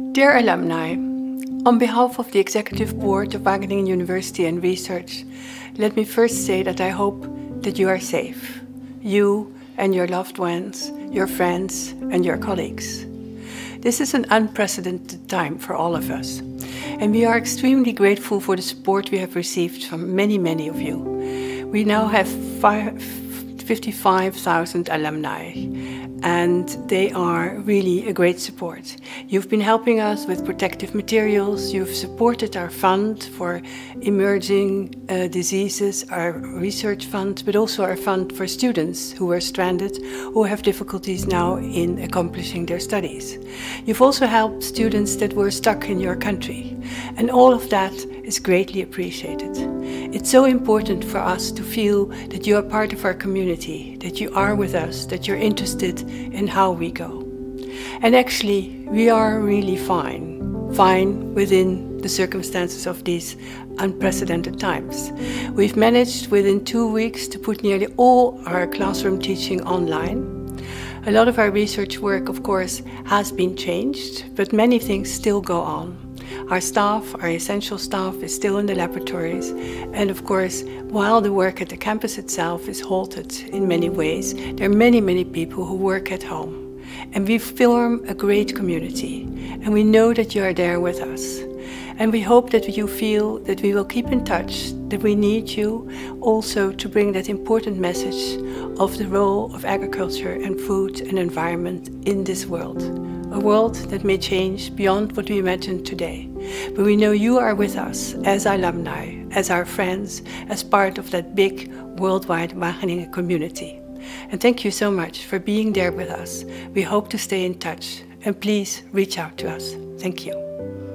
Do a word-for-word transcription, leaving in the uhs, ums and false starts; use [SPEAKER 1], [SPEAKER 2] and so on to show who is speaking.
[SPEAKER 1] Dear alumni, on behalf of the Executive Board of Wageningen University and Research, let me first say that I hope that you are safe, you and your loved ones, your friends and your colleagues. This is an unprecedented time for all of us, and we are extremely grateful for the support we have received from many, many of you. We now have fifty-five thousand alumni, and they are really a great support. You've been helping us with protective materials, you've supported our fund for emerging uh, diseases, our research fund, but also our fund for students who are stranded, who have difficulties now in accomplishing their studies. You've also helped students that were stuck in your country, and all of that is greatly appreciated. It's so important for us to feel that you are part of our community, that you are with us, that you're interested in how we go. And actually, we are really fine, fine within the circumstances of these unprecedented times. We've managed within two weeks to put nearly all our classroom teaching online. A lot of our research work, of course, has been changed, but many things still go on. Our staff, our essential staff, is still in the laboratories, and of course, while the work at the campus itself is halted in many ways, there are many, many people who work at home. And we form a great community, and we know that you are there with us. And we hope that you feel that we will keep in touch, that we need you also to bring that important message of the role of agriculture and food and environment in this world. A world that may change beyond what we imagine today. But we know you are with us as alumni, as our friends, as part of that big worldwide Wageningen community. And thank you so much for being there with us. We hope to stay in touch, and please reach out to us. Thank you.